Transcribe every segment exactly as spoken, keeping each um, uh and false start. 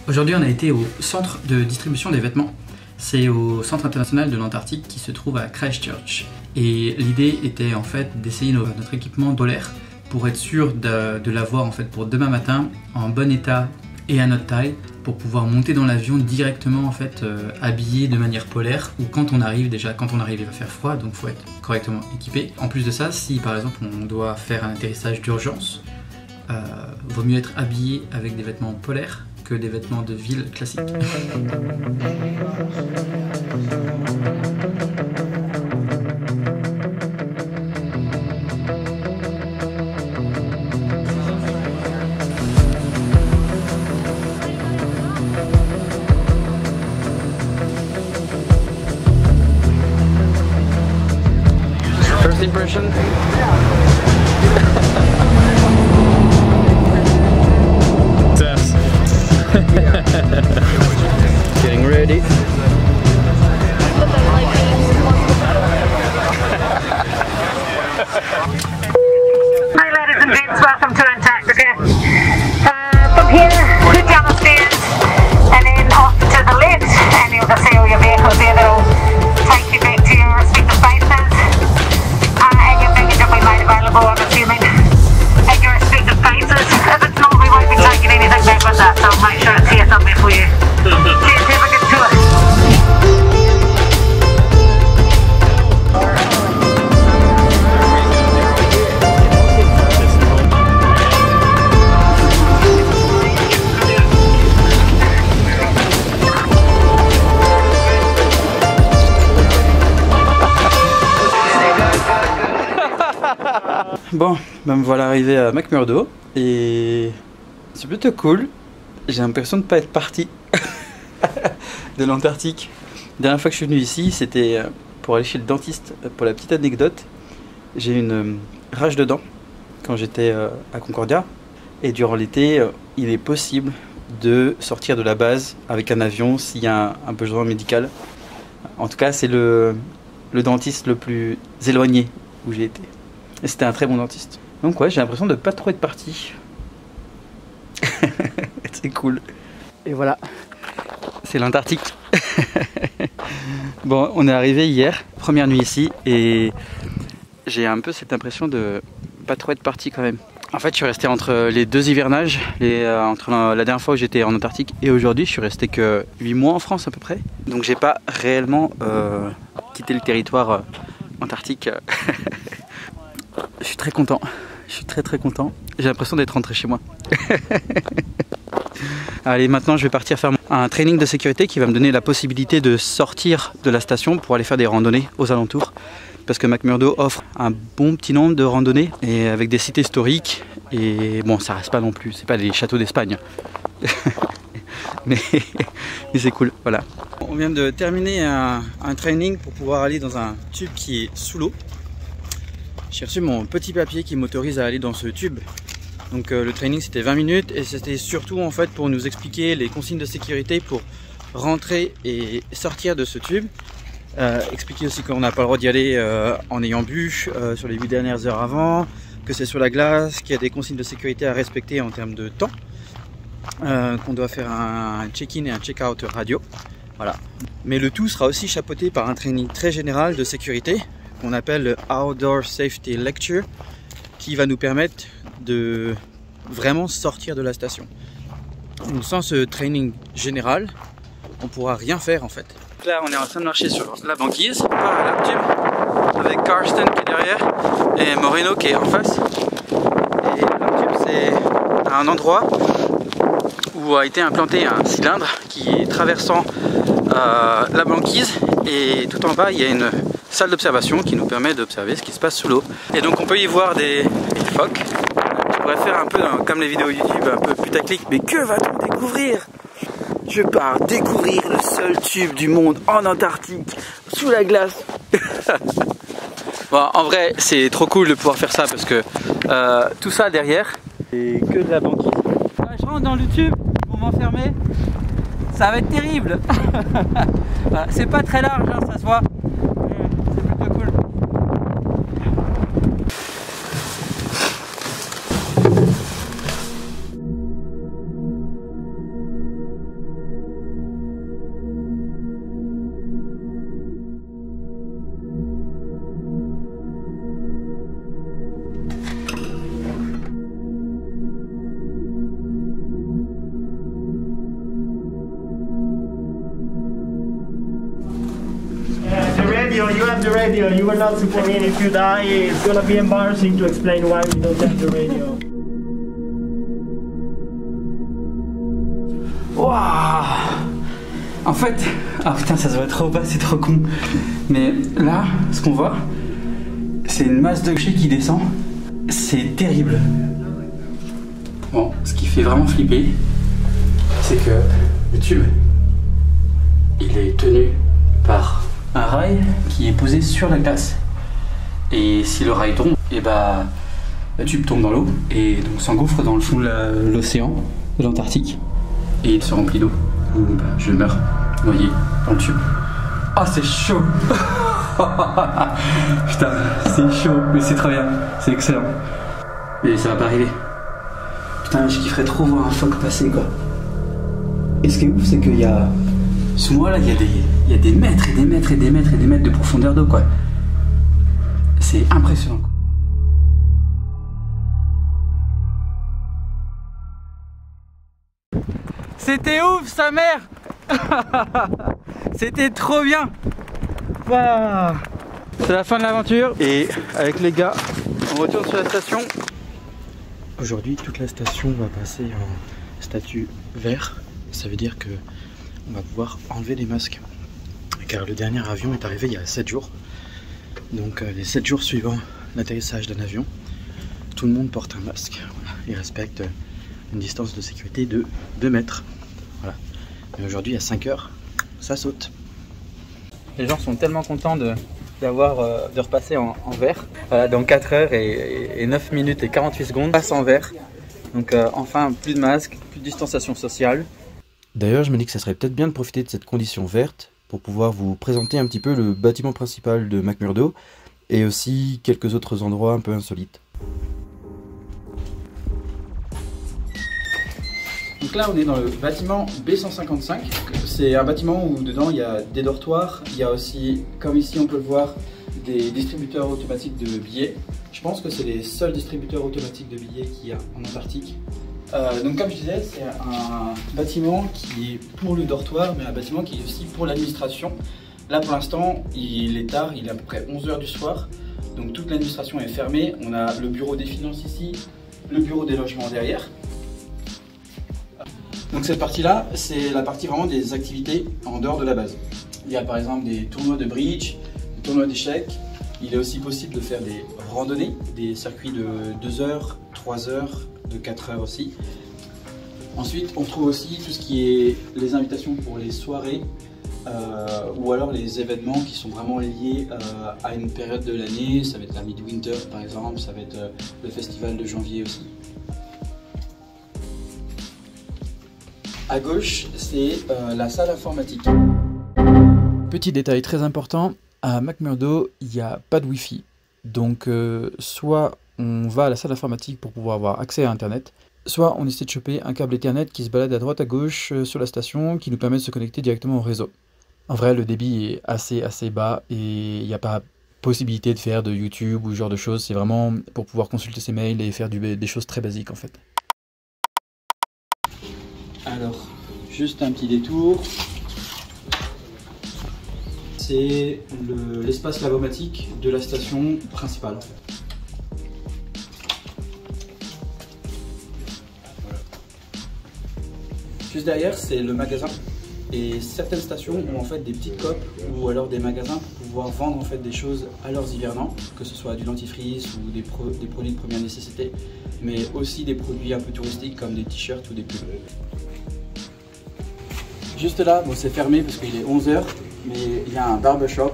Aujourd'hui, on a été au centre de distribution des vêtements. C'est au Centre international de l'Antarctique qui se trouve à Christchurch. Et l'idée était en fait d'essayer notre équipement polaire pour être sûr de, de l'avoir en fait pour demain matin en bon état et à notre taille pour pouvoir monter dans l'avion directement en fait euh, habillé de manière polaire, ou quand on arrive déjà, quand on arrive il va faire froid donc il faut être correctement équipé. En plus de ça, si par exemple on doit faire un atterrissage d'urgence, euh, vaut mieux être habillé avec des vêtements polaires que des vêtements de ville classiques. First impression? Test. Getting ready. Hi ladies and gents, welcome to Antarctica. Uh, from here, head down the stairs and then off to the left, and you'll just see all your vehicles there that'll take you back to your respective bases. Uh, and your baggage will be made available, I'm assuming, at your respective bases. If it's not, we won't be taking anything back with us, so I'll make sure it's here somewhere for you. Cheers, have a good tour. Bon, ben me voilà arrivé à McMurdo et c'est plutôt cool. J'ai l'impression de ne pas être parti de l'Antarctique. La dernière fois que je suis venu ici, c'était pour aller chez le dentiste. Pour la petite anecdote, j'ai eu une rage de dents quand j'étais à Concordia. Et durant l'été, il est possible de sortir de la base avec un avion s'il y a un, un besoin médical. En tout cas, c'est le, le dentiste le plus éloigné où j'ai été. Et c'était un très bon dentiste. Donc ouais, j'ai l'impression de ne pas trop être parti. C'est cool. Et voilà, c'est l'Antarctique. Bon, on est arrivé hier, première nuit ici, et j'ai un peu cette impression de pas trop être parti quand même. En fait, je suis resté entre les deux hivernages, les, euh, entre la, la dernière fois où j'étais en Antarctique et aujourd'hui, je suis resté que huit mois en France à peu près. Donc j'ai pas réellement euh, quitté le territoire euh, antarctique. Je suis très content, je suis très très content. J'ai l'impression d'être rentré chez moi. Allez, maintenant je vais partir faire un training de sécurité qui va me donner la possibilité de sortir de la station pour aller faire des randonnées aux alentours. Parce que McMurdo offre un bon petit nombre de randonnées et avec des sites historiques. Et bon, ça reste pas non plus, c'est pas les châteaux d'Espagne. mais mais c'est cool, voilà. On vient de terminer un, un training pour pouvoir aller dans un tube qui est sous l'eau. J'ai reçu mon petit papier qui m'autorise à aller dans ce tube. Donc euh, le training c'était vingt minutes et c'était surtout en fait pour nous expliquer les consignes de sécurité pour rentrer et sortir de ce tube. Euh, expliquer aussi qu'on n'a pas le droit d'y aller euh, en ayant bu euh, sur les huit dernières heures avant, que c'est sur la glace, qu'il y a des consignes de sécurité à respecter en termes de temps, euh, qu'on doit faire un check-in et un check-out radio. Voilà. Mais le tout sera aussi chapeauté par un training très général de sécurité qu'on appelle le Outdoor Safety Lecture, qui va nous permettre de vraiment sortir de la station. Donc, sans ce training général, on pourra rien faire en fait. Là, on est en train de marcher sur la banquise, par la tube, avec Karsten qui est derrière et Moreno qui est en face. Et la tube, c'est un endroit où a été implanté un cylindre qui est traversant euh, la banquise, et tout en bas, il y a une salle d'observation qui nous permet d'observer ce qui se passe sous l'eau. Et donc on peut y voir des, des phoques. Je pourrais faire un peu comme les vidéos YouTube, un peu putaclic, mais que va-t-on découvrir? Je pars découvrir le seul tube du monde en Antarctique, sous la glace. Bon, en vrai, c'est trop cool de pouvoir faire ça parce que euh, tout ça derrière, c'est que de la banquise. Je rentre dans le tube, ils vont m'enfermer. Ça va être terrible. Voilà, c'est pas très large, hein, ça se voit. C'est plutôt cool. the radio. You were not supposed to. If you die, it's gonna be embarrassing to explain why we don't have the radio. Waouh! En fait, ah putain, ça se voit trop bas, c'est trop con. Mais là, ce qu'on voit, c'est une masse de rochers qui descend. C'est terrible. Bon, ce qui fait vraiment flipper, c'est que le tube, il est tenu par un rail qui est posé sur la glace. Et si le rail tombe, et bah, le tube tombe dans l'eau et donc s'engouffre dans le fond de l'océan, de l'Antarctique, et il se remplit d'eau. Bah, je meurs noyé dans le tube. Ah, oh, c'est chaud. Putain, c'est chaud, mais c'est trop bien, c'est excellent. Mais ça va pas arriver. Putain, je kifferais trop voir un phoque passer, quoi. Et ce qui est ouf, c'est qu'il y a... Sous moi, là, il y a des... il y a des mètres et des mètres et des mètres et des mètres de profondeur d'eau, quoi. C'est impressionnant, quoi. C'était ouf, sa mère. C'était trop bien. Wow. C'est la fin de l'aventure. Et avec les gars, on retourne sur la station. Aujourd'hui, toute la station va passer en statut vert. Ça veut dire que on va pouvoir enlever les masques. Car le dernier avion est arrivé il y a sept jours. Donc euh, les sept jours suivant l'atterrissage d'un avion, tout le monde porte un masque. Voilà. Et respecte une distance de sécurité de deux mètres. Voilà. Mais aujourd'hui à cinq heures, ça saute. Les gens sont tellement contents de d'avoir euh, de repasser en, en vert. Voilà, dans quatre heures et, et neuf minutes et quarante-huit secondes, on passe en vert. Donc euh, enfin, plus de masque, plus de distanciation sociale. D'ailleurs, je me dis que ça serait peut-être bien de profiter de cette condition verte pour pouvoir vous présenter un petit peu le bâtiment principal de McMurdo et aussi quelques autres endroits un peu insolites. Donc là on est dans le bâtiment B cent cinquante-cinq, c'est un bâtiment où dedans il y a des dortoirs, il y a aussi, comme ici on peut le voir, des distributeurs automatiques de billets. Je pense que c'est les seuls distributeurs automatiques de billets qu'il y a en Antarctique. Euh, donc comme je disais, c'est un bâtiment qui est pour le dortoir, mais un bâtiment qui est aussi pour l'administration. Là pour l'instant il est tard, il est à peu près onze heures du soir, donc toute l'administration est fermée. On a le bureau des finances ici, le bureau des logements derrière. Donc cette partie-là, c'est la partie vraiment des activités en dehors de la base. Il y a par exemple des tournois de bridge, des tournois d'échecs. Il est aussi possible de faire des randonnées, des circuits de deux heures, trois heures, de quatre heures aussi. Ensuite, on trouve aussi tout ce qui est les invitations pour les soirées euh, ou alors les événements qui sont vraiment liés euh, à une période de l'année. Ça va être la Midwinter par exemple, ça va être euh, le festival de janvier aussi. À gauche, c'est euh, la salle informatique. Petit détail très important, à McMurdo, il n'y a pas de Wi-Fi. Donc, euh, soit on va à la salle informatique pour pouvoir avoir accès à Internet, soit on essaie de choper un câble Ethernet qui se balade à droite à gauche euh, sur la station, qui nous permet de se connecter directement au réseau. En vrai, le débit est assez assez bas et il n'y a pas possibilité de faire de YouTube ou ce genre de choses. C'est vraiment pour pouvoir consulter ses mails et faire du, des choses très basiques en fait. Alors, juste un petit détour. C'est l'espace le, lavomatique de la station principale. Voilà. Juste derrière, c'est le magasin. Et certaines stations ont en fait des petites coques ou alors des magasins pour pouvoir vendre en fait des choses à leurs hivernants, que ce soit du dentifrice ou des, pro des produits de première nécessité, mais aussi des produits un peu touristiques comme des t-shirts ou des pulls. Juste là, bon, c'est fermé parce qu'il est onze heures, mais il y a un barbershop.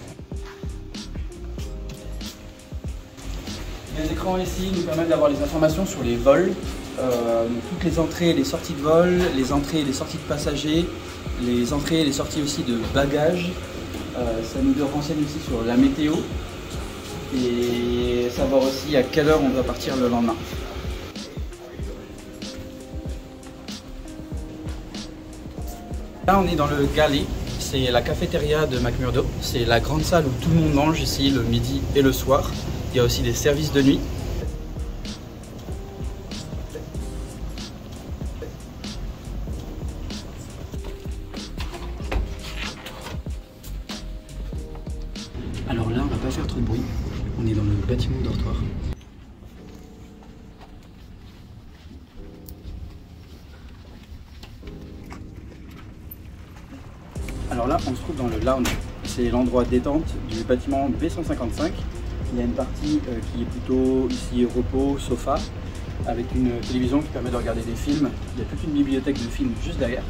Les écrans ici nous permettent d'avoir les informations sur les vols, euh, donc toutes les entrées et les sorties de vol, les entrées et les sorties de passagers, les entrées et les sorties aussi de bagages. Euh, ça nous renseigne aussi sur la météo et savoir aussi à quelle heure on doit partir le lendemain. Là on est dans le Galley, c'est la cafétéria de McMurdo, c'est la grande salle où tout le monde mange ici le midi et le soir. Il y a aussi des services de nuit. Alors trop de bruit. On est dans le bâtiment dortoir. Alors là, on se trouve dans le lounge. C'est l'endroit détente du bâtiment B cent cinquante-cinq. Il y a une partie euh, qui est plutôt ici repos, sofa, avec une télévision qui permet de regarder des films. Il y a toute une bibliothèque de films juste derrière.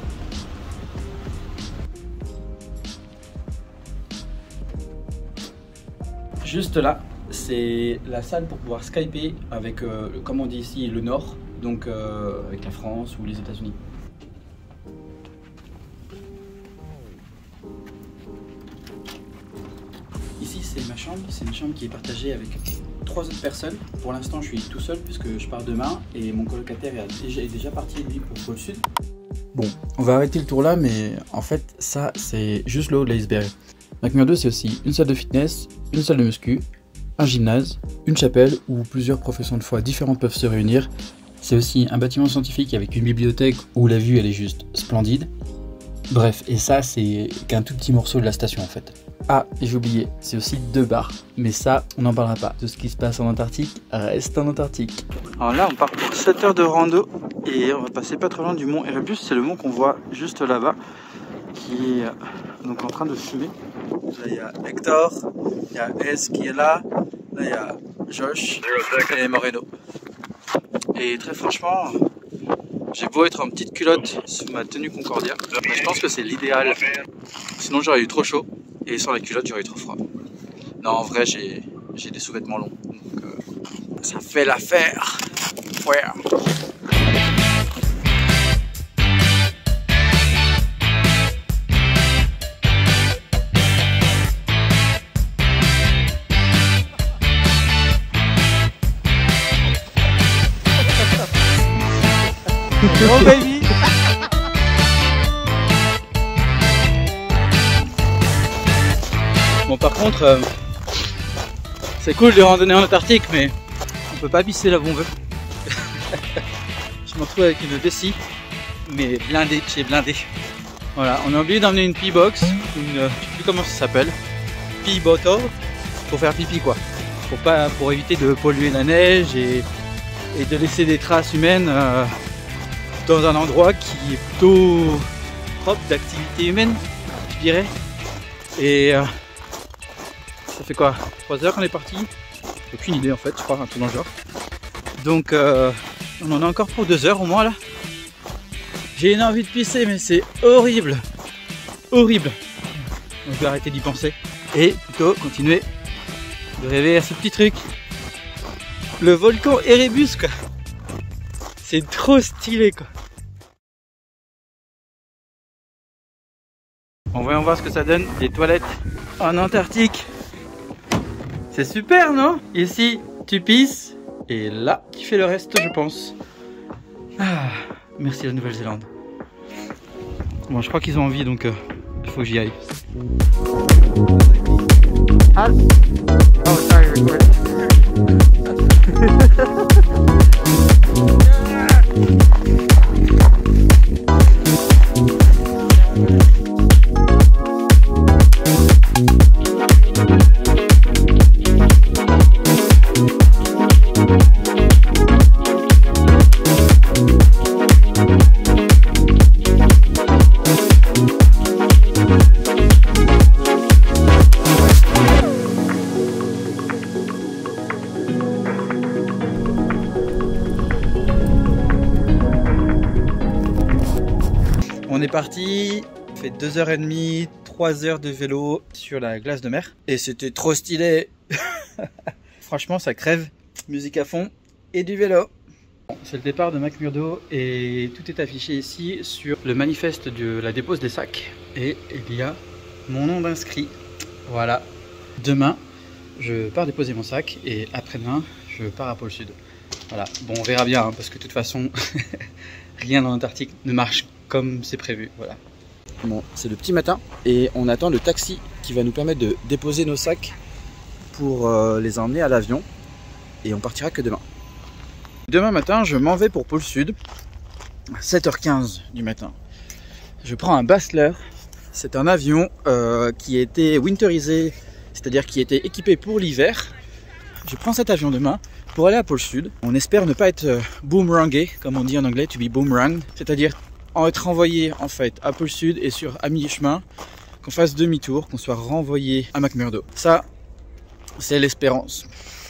Juste là, c'est la salle pour pouvoir skyper avec, euh, comme on dit ici, le Nord, donc euh, avec la France ou les États-Unis. Ici, c'est ma chambre. C'est une chambre qui est partagée avec trois autres personnes. Pour l'instant, je suis tout seul puisque je pars demain et mon colocataire est déjà, est déjà parti lui pour le pôle sud. Bon, on va arrêter le tour là, mais en fait, ça, c'est juste le haut de l'iceberg. McMurdo, c'est aussi une salle de fitness, une salle de muscu, un gymnase, une chapelle où plusieurs professions de foi différentes peuvent se réunir. C'est aussi un bâtiment scientifique avec une bibliothèque où la vue elle est juste splendide. Bref, et ça c'est qu'un tout petit morceau de la station en fait. Ah, et j'ai oublié, c'est aussi deux bars, mais ça on n'en parlera pas. Tout ce qui se passe en Antarctique reste en Antarctique. Alors là on part pour sept heures de rando et on va passer pas trop loin du mont Erebus, c'est le mont qu'on voit juste là-bas qui est donc en train de fumer. Là il y a Hector, il y a S qui est là, là il y a Josh et Moreno. Et très franchement, j'ai beau être en petite culotte sous ma tenue Concordia, mais je pense que c'est l'idéal. Sinon j'aurais eu trop chaud et sans la culotte j'aurais eu trop froid. Non en vrai j'ai des sous-vêtements longs, donc euh, ça fait l'affaire. Ouais. Oh baby. Bon par contre euh, c'est cool de randonner en Antarctique mais on peut pas pisser là où on veut. Je m'en trouve avec une vessie mais blindée chez blindé. Voilà, on a oublié d'emmener une pee box, une, euh, je sais plus comment ça s'appelle, pee bottle pour faire pipi quoi. Pour, pas, pour éviter de polluer la neige et, et de laisser des traces humaines euh, dans un endroit qui est plutôt propre d'activité humaine, je dirais. Et euh, ça fait quoi, trois heures qu'on est parti? Aucune idée en fait, je crois, un truc dans le genre. Donc euh, on en a encore pour deux heures au moins là. J'ai une envie de pisser mais c'est horrible, horrible. Donc je vais arrêter d'y penser et plutôt continuer de rêver à ce petit truc. Le volcan Erebus quoi. C'est trop stylé quoi. Bon, voyons voir ce que ça donne, des toilettes en Antarctique. C'est super non? Ici tu pisses et là tu fais le reste je pense. Ah, merci la Nouvelle-Zélande. Bon je crois qu'ils ont envie donc euh, il faut que j'y aille. Ah. Oh sorry, recording. On est parti, on fait deux heures trente, trois heures de vélo sur la glace de mer et c'était trop stylé. Franchement ça crève, musique à fond et du vélo. C'est le départ de McMurdo et tout est affiché ici sur le manifeste de la dépose des sacs et il y a mon nom d'inscrit. Voilà, demain je pars déposer mon sac et après-demain je pars à pôle sud. Voilà, bon on verra bien hein, parce que de toute façon rien dans l'Antarctique ne marche comme c'est prévu, voilà. Bon, c'est le petit matin et on attend le taxi qui va nous permettre de déposer nos sacs pour euh, les emmener à l'avion et on partira que demain. Demain matin, je m'en vais pour pôle sud à sept heures quinze du matin. Je prends un Basler, c'est un avion euh, qui a été winterisé c'est-à-dire qui était équipé pour l'hiver. Je prends cet avion demain pour aller à Pôle Sud. On espère ne pas être euh, boomerangé, comme on dit en anglais, to be boomeranged, c'est-à-dire en être renvoyé en fait à Pôle Sud et sur à mi-chemin, qu'on fasse demi-tour, qu'on soit renvoyé à McMurdo. Ça, c'est l'espérance.